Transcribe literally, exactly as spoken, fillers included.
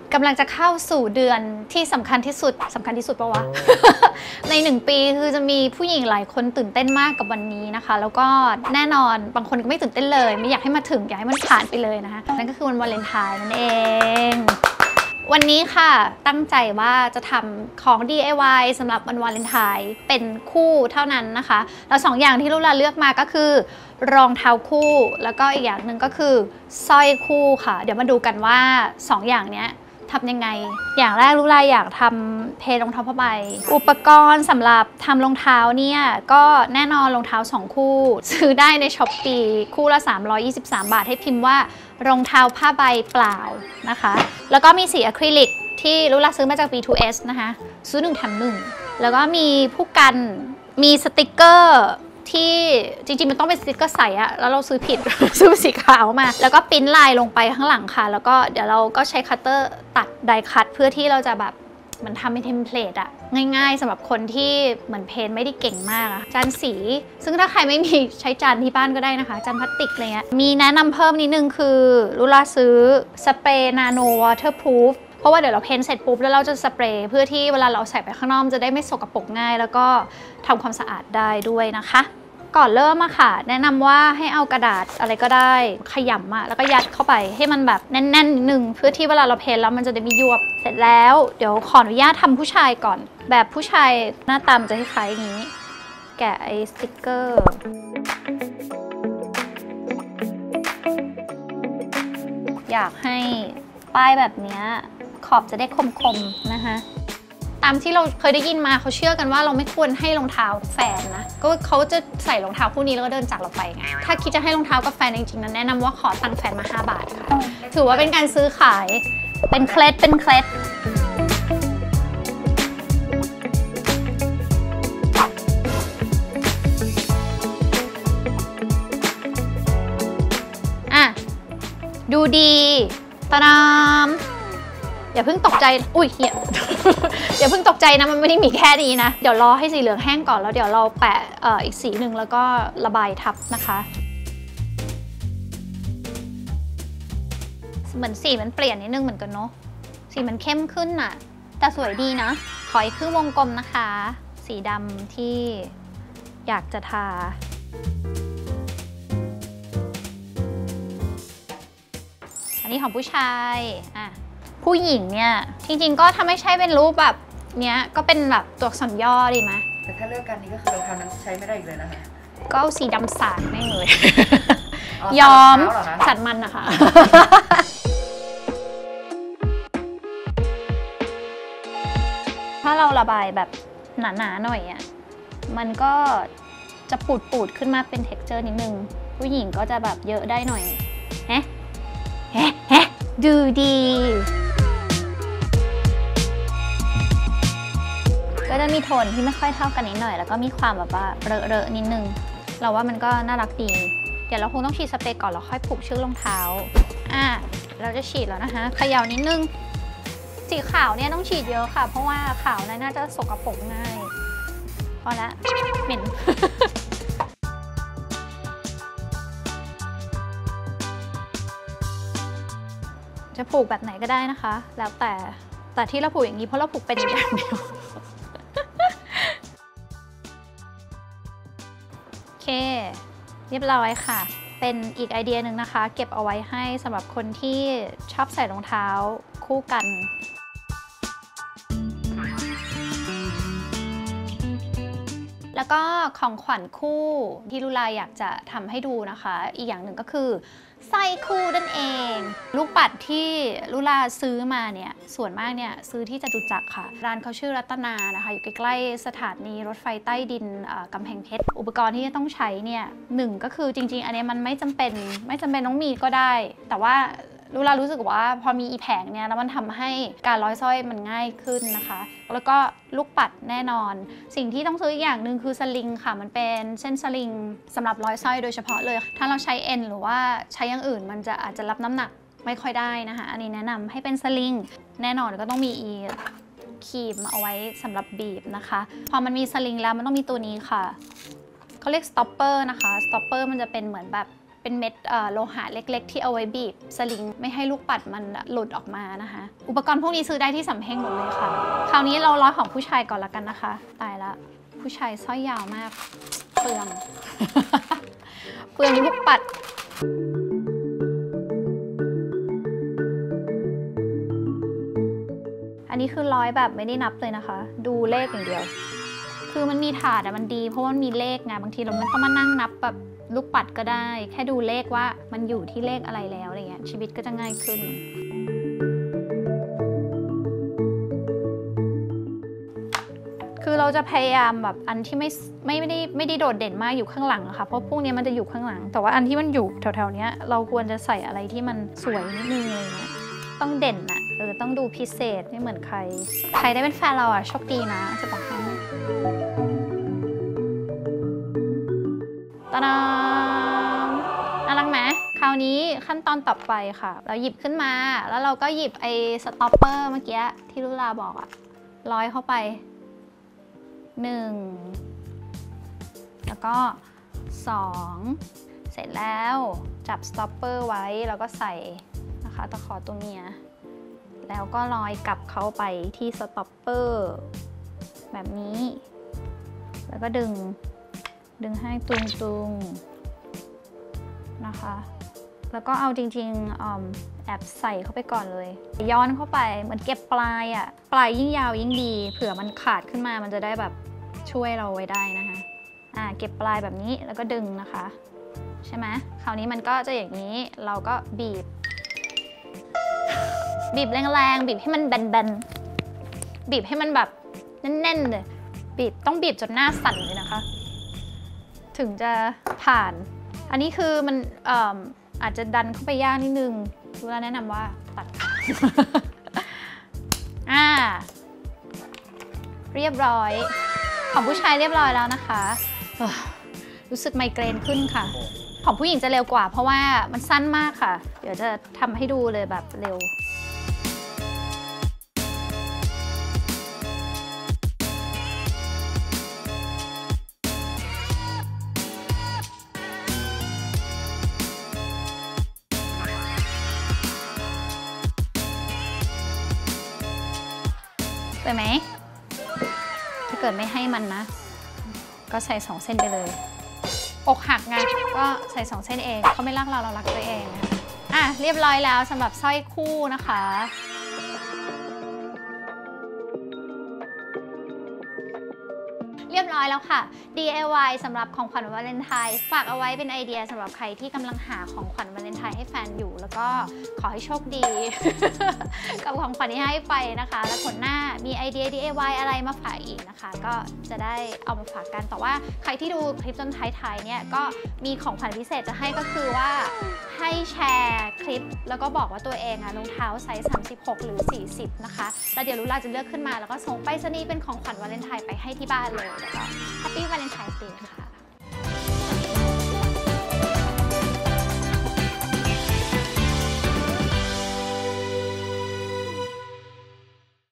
กำลังจะเข้าสู่เดือนที่สำคัญที่สุดสำคัญที่สุดปะวะ ในหนึ่งปีคือจะมีผู้หญิงหลายคนตื่นเต้นมากกับวันนี้นะคะแล้วก็แน่นอนบางคนก็ไม่ตื่นเต้นเลยไม่อยากให้มาถึงอยากให้มันผ่านไปเลยนะคะนั่นก็คือวันวาเลนไทน์นั่นเองวันนี้ค่ะตั้งใจว่าจะทำของ ดี ไอ วาย สำหรับวันวาเลนไทน์เป็นคู่เท่านั้นนะคะแล้วสองอย่างที่ลูลาเลือกมาก็คือรองเท้าคู่แล้วก็อีกอย่างหนึ่งก็คือสร้อยคู่ค่ะเดี๋ยวมาดูกันว่าสองอย่างเนี้ยทำยังไงอย่างแรกลูลาอยากทำเพลรองเท้าผ้าใบอุปกรณ์สำหรับทำรองเท้าเนี่ยก็แน่นอนรองเท้าสองคู่ซื้อได้ในช้อปปี้คู่ละสามร้อยยี่สิบสามบาทให้พิมพ์ว่ารองเท้าผ้าใบเปล่านะคะแล้วก็มีสีอะคริลิกที่ลูลาซื้อมาจาก บี ทู เอส นะคะซื้อหนึ่งแถมหนึ่งแล้วก็มีผู้กันมีสติกเกอร์ที่จริงๆมันต้องเป็นสติกเกอร์ใสอะแล้วเราซื้อผิด ซื้อสีขาวมาแล้วก็ปริ้นลายลงไปข้างหลังค่ะแล้วก็เดี๋ยวเราก็ใช้คัตเตอร์ตัดไดคัตเพื่อที่เราจะแบบมันทำเป็นเทมเพลตอะง่ายๆสำหรับคนที่เหมือนเพนไม่ได้เก่งมากอะจานสีซึ่งถ้าใครไม่มีใช้จานที่บ้านก็ได้นะคะจานพลาสติกอะไรเงี้ยมีแนะนำเพิ่มนิดนึงคือลูลาซื้อสเปรย์นาโนวอเตอร์พรูฟเพราะว่าเดี๋ยวเราเพ้นเสร็จปุ๊บแล้วเราจะสเปรย์เพื่อที่เวลาเราใส่ไปข้างนอกจะได้ไม่สกปรกง่ายแล้วก็ทำความสะอาดได้ด้วยนะคะก่อนเริ่มอะค่ะแนะนำว่าให้เอากระดาษอะไรก็ได้ขยำอะแล้วก็ยัดเข้าไปให้มันแบบแน่นๆนิดนึงเพื่อที่เวลาเราเพ้นแล้วมันจะได้ไม่ยวบเสร็จแล้วเดี๋ยวขออนุญาตทำผู้ชายก่อนแบบผู้ชายหน้าตาจะคล้ายๆอย่างนี้แกะไอ้สติ๊กเกอร์อยากให้ป้ายแบบนี้ขอบจะได้คมๆนะคะตามที่เราเคยได้ยินมาเขาเชื่อกันว่าเราไม่ควรให้รองเท้าแฟนนะก็เขาจะใส่รองเท้าคู่นี้แล้วก็เดินจากเราไปไงถ้าคิดจะให้รองเท้ากับแฟนจริงๆนั้นแนะนำว่าขอตังค์แฟนมาห้าบาทค่ะถือว่าเป็นการซื้อขายเป็นเคล็ดเป็นเคล็ดอ่ะดูดีตะนามอย่าเพิ่งตกใจอุ้ยเหี้ย อย่าเพิ่งตกใจนะมันไม่ได้มีแค่นี้นะเดี๋ยวรอให้สีเหลืองแห้งก่อนแล้วเดี๋ยวเราแปะเอ่ออีกสีหนึ่งแล้วก็ระบายทับนะคะเหมือนสีมันเปลี่ยนนิดนึงเหมือนกันเนาะสีมันเข้มขึ้นน่ะแต่สวยดีนะขออีกครึ่งวงกลมนะคะสีดำที่อยากจะทาอันนี้ของผู้ชายอ่ะผู้หญิงเนี่ยจริงๆก็ถ้าไม่ใช่เป็นรูปแบบเนี้ยก็เป็นแบบตัวอักษรย่อดีไหมแต่ถ้าเลือกกันนี้ก็คือรองเท้านั้นใช้ไม่ได้อีกเลยนะคะก็เอาสีดำสาดไม่เลยยอมสัตว์มันนะคะถ้าเราระบายแบบหนาๆหน่อยอ่ะมันก็จะปูดๆขึ้นมาเป็น texture นิดนึงผู้หญิงก็จะแบบเยอะได้หน่อยเฮ้เฮ้เฮ้ดูดีก็จะมีโทนที่ไม่ค่อยเท่ากันนิดหน่อยแล้วก็มีความแบบว่าเรอะๆนิดนึงเราว่ามันก็น่ารักดีเดี๋ยวเราคงต้องฉีดสเปรย์ก่อนแล้วค่อยผูกเชือกรองเท้าอ่ะเราจะฉีดแล้วนะคะเขย่านิดนึงสีขาวเนี่ยต้องฉีดเยอะค่ะเพราะว่าขาวน่าจะสกปรกง่ายพอละเหม็น จะผูกแบบไหนก็ได้นะคะแล้วแต่แต่ที่เราผูกอย่างนี้เพราะเราผูกเป็นอย่างเดียวโอเคเรียบร้อยค่ะเป็นอีกไอเดียหนึ่งนะคะเก็บเอาไว้ให้สำหรับคนที่ชอบใส่รองเท้าคู่กันแล้วก็ของขวัญคู่ที่ลูลาอยากจะทำให้ดูนะคะอีกอย่างหนึ่งก็คือสร้อยคู่นั่นเองลูกปัดที่ลูลาซื้อมาเนี่ยส่วนมากเนี่ยซื้อที่จตุจักรค่ะร้านเขาชื่อรัตนานะคะอยู่ใกล้ๆสถานีรถไฟใต้ดินกำแพงเพชรอุปกรณ์ที่จะต้องใช้เนี่ยหนึ่งก็คือจริงๆอันนี้มันไม่จำเป็นไม่จำเป็นต้องมีก็ได้แต่ว่าลูลารู้สึกว่าพอมีอีแผงเนี่ยแล้วมันทำให้การร้อยสร้อยมันง่ายขึ้นนะคะแล้วก็ลูกปัดแน่นอนสิ่งที่ต้องซื้ออีกอย่างหนึ่งคือสลิงค่ะมันเป็นเส้นสลิงสำหรับร้อยสร้อยโดยเฉพาะเลยถ้าเราใช้เอ็นหรือว่าใช้อย่างอื่นมันจะอาจจะรับน้ำหนักไม่ค่อยได้นะคะอันนี้แนะนำให้เป็นสลิงแน่นอนก็ต้องมีอีครีมเอาไว้สำหรับบีบนะคะพอมันมีสลิงแล้วมันต้องมีตัวนี้ค่ะเขาเรียกสต็อปเปอร์นะคะสต็อปเปอร์มันจะเป็นเหมือนแบบเป็นเม็ดโลหะเล็กๆที่เอาไว้บีบสลิงไม่ให้ลูกปัดมันหลุดออกมานะคะอุปกรณ์พวกนี้ซื้อได้ที่สำเพ็งหมดเลยค่ะคราวนี้เราร้อยของผู้ชายก่อนละกันนะคะตายละผู้ชายสร้อยยาวมากเปลือง เปลืองลูกปัดอันนี้คือร้อยแบบไม่ได้นับเลยนะคะดูเลขอย่างเดียวคือมันมีถาดอะมันดีเพราะว่ามันมีเลขไงบางทีเราไม่ต้องมานั่งนับแบบลูกปัดก็ได้แค่ดูเลขว่ามันอยู่ที่เลขอะไรแล้วอะไรเงี้ยชีวิตก็จะง่ายขึ้นคือเราจะพยายามแบบอันที่ไม่ไม่ไม่ได้ไม่ได้โดดเด่นมากอยู่ข้างหลังอะค่ะเพราะพวกนี้มันจะอยู่ข้างหลังแต่ว่าอันที่มันอยู่แถวๆนี้เราควรจะใส่อะไรที่มันสวยนิดนึงอะไรเงี้ยต้องเด่นอะเออต้องดูพิเศษไม่เหมือนใครใครได้เป็นแฟนเราอะโชคดีนะจะบอกให้ตาดามน่ารักไหมคราวนี้ขั้นตอนต่อไปค่ะเราหยิบขึ้นมาแล้วเราก็หยิบไอ้สต็อปเปอร์เมื่อกี้ที่ลุลาบอกอะร้อยเข้าไปหนึ่งแล้วก็สองเสร็จแล้วจับสต็อปเปอร์ไว้แล้วก็ใส่นะคะตะขอตัวเมียแล้วก็ลอยกลับเข้าไปที่สต็อปเปอร์แบบนี้แล้วก็ดึงดึงให้ตุงๆนะคะแล้วก็เอาจริงๆแอบใส่เข้าไปก่อนเลยย้อนเข้าไปเหมือนเก็บปลายอ่ะปลายยิ่งยาวยิ่งดีเผื่อมันขาดขึ้นมามันจะได้แบบช่วยเราไว้ได้นะคะอ่าเก็บปลายแบบนี้แล้วก็ดึงนะคะใช่ไหมคราวนี้มันก็จะอย่างนี้เราก็บีบบีบแรงๆบีบให้มันแบนๆบีบให้มันแบบแน่นๆเลยบีบต้องบีบจนหน้าสั่นเลยนะคะถึงจะผ่านอันนี้คือมันเอ่ออาจจะดันเข้าไปยากนิดนึงดูแลแนะนำว่าตัด อ่าเรียบร้อยของผู้ชายเรียบร้อยแล้วนะคะรู้สึกไมเกรนขึ้นค่ะของผู้หญิงจะเร็วกว่าเพราะว่ามันสั้นมากค่ะเดี๋ยวจะทำให้ดูเลยแบบเร็วสวยไหมถ้าเกิดไม่ให้มันนะก็ใส่สองเส้นไปเลยอกหักไงก็ใส่สองเส้นเองเขาไม่รักเราเรารักตัวเองนะอ่ะเรียบร้อยแล้วสำหรับสร้อยคู่นะคะเรียบร้อยแล้วค่ะ ดี ไอ วาย สำหรับของขวัญวาเลนไทน์ฝากเอาไว้เป็นไอเดียสำหรับใครที่กำลังหาของขวัญวาเลนไทน์ให้แฟนอยู่แล้วก็ขอให้โชคดี กับของขวัญที่ให้ไปนะคะแล้วผลหน้ามีไอเดีย ดี ไอ วาย อะไรมาฝากอีกนะคะก็จะได้เอามาฝากกันแต่ว่าใครที่ดูคลิปจนท้ายๆเนี่ยก็มีของขวัญพิเศษจะให้ก็คือว่าให้แชร์คลิปแล้วก็บอกว่าตัวเองอะรองเท้าไซส์สามสิบหกหรือสี่สิบนะคะแล้วเดี๋ยวลุลาจะเลือกขึ้นมาแล้วก็ส่งไปรษณีย์เป็นของขวัญวาเลนไทน์ไปให้ที่บ้านเลยแล้วก็ Happy Valentine's Day ค่ะ